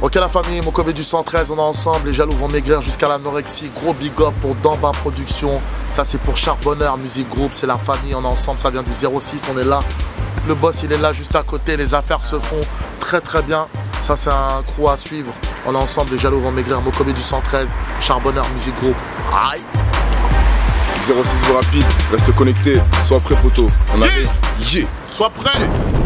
Ok la famille, Mokobé du 113, on est ensemble, les jaloux vont maigrir jusqu'à l'anorexie. Gros big up pour D'Anbas Production. Ça c'est pour Charbonneur Music Group, c'est la famille, on est ensemble, ça vient du 06, on est là. Le boss il est là juste à côté, les affaires se font très très bien. Ça c'est un crew à suivre. On est ensemble, les jaloux vont maigrir, Mokobé du 113, Charbonneur Music Group. Aïe. 06 vous rapide, reste connecté, sois prêt poteau. On arrive. Sois prêt.